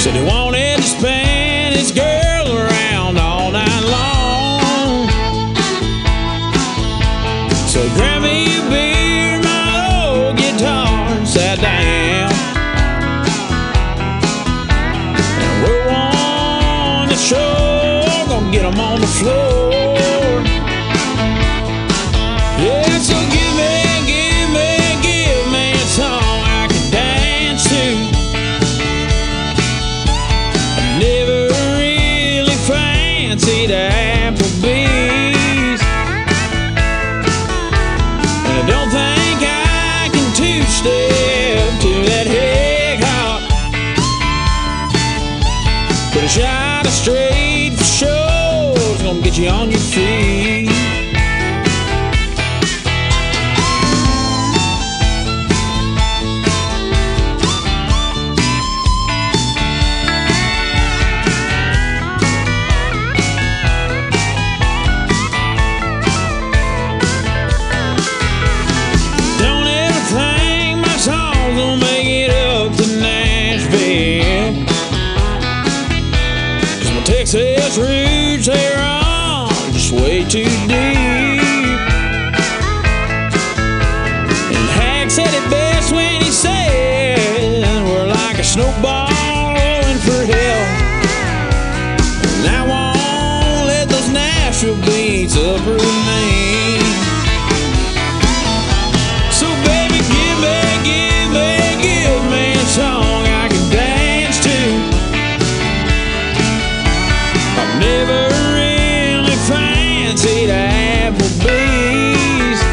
Said he wanted to spin his girl around all night long. So grab me a beer, my old guitar, and sat down. And we're on the shore, gonna get 'em on the floor. Yeah, so give me a song I can dance to. I never really fancied Applebee's, and I don't think I can two-step to that Hig Hop. But a shot of straight for sure is gonna get you on your feet. Texas roots, they're on just way too deep. And Hack said it best when he said we're like a snowball rolling for hell. And I won't let those Nashville beats uproot me. So baby, give me a song I can dance to. I've never really fancied Applebee's.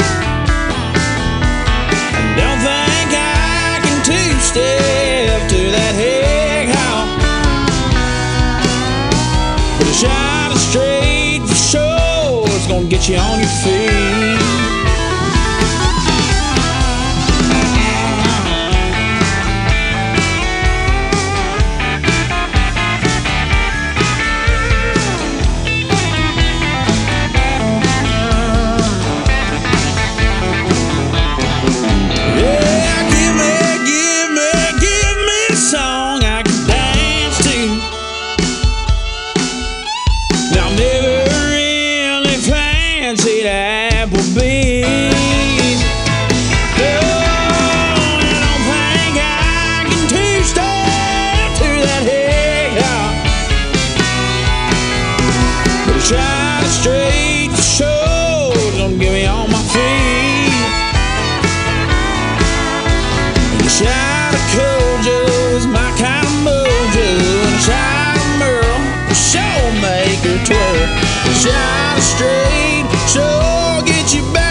I don't think I can two-step to that Hig Hop. But a shot of straight for sure is gonna get you on your feet. Applebee's. No, I don't think I can two-step to that Hig Hop. But a shot of straight for sure is gonna get me on my feet. And a shot of Kojo is my kind of mojo. And a shot of Merle will sure make her twerk. A shot of straight sure get you back.